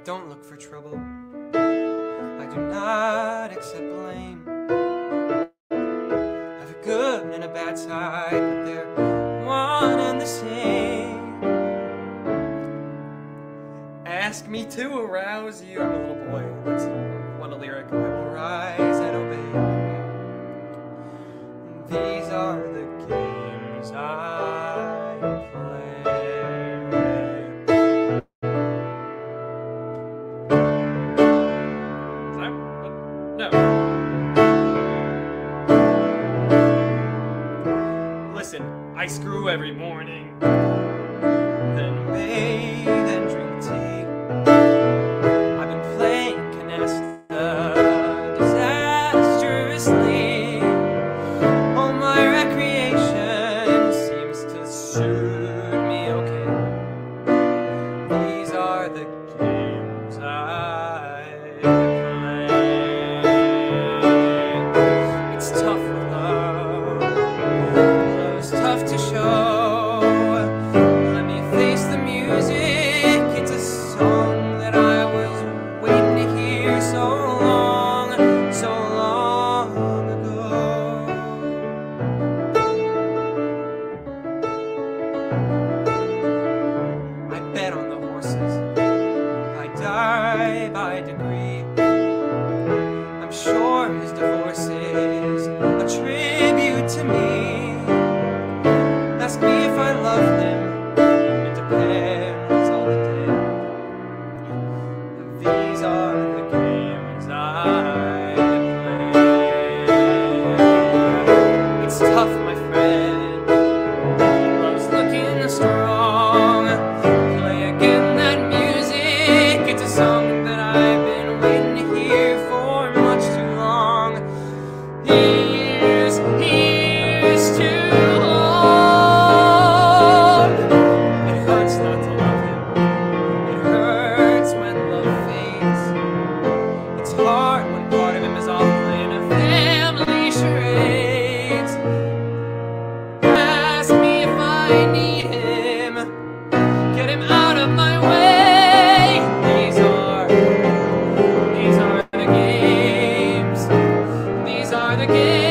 don't look for trouble. I do not accept blame. I have a good and a bad side, but they're one and the same. Ask me to arouse you. I'm a little boy. That's one a lyric. I will rise and obey. These are the games I play. No. Listen, I screw every morning, then bathe and drink tea. I've been playing canasta disastrously. All my recreation seems to suit me okay. These are the games I play. It's tough with love. Love's tough to show. Let me face the music. It's a song that I was waiting to hear so long ago. I bet on the horses. I die by degree. I'm sure his divorce is a tribute to me. Ask me if I love him. It depends on the day. These are the games I play. It's tough, my friend. Love's looking strong. Play again that music. It's a song that I've been waiting to hear for much too long. Here's too long. It hurts not to love him. It hurts when love fades. It's hard when part of him is off playing a family charades. Ask me if I need him. Get him out of my way. These are the games. These are the games.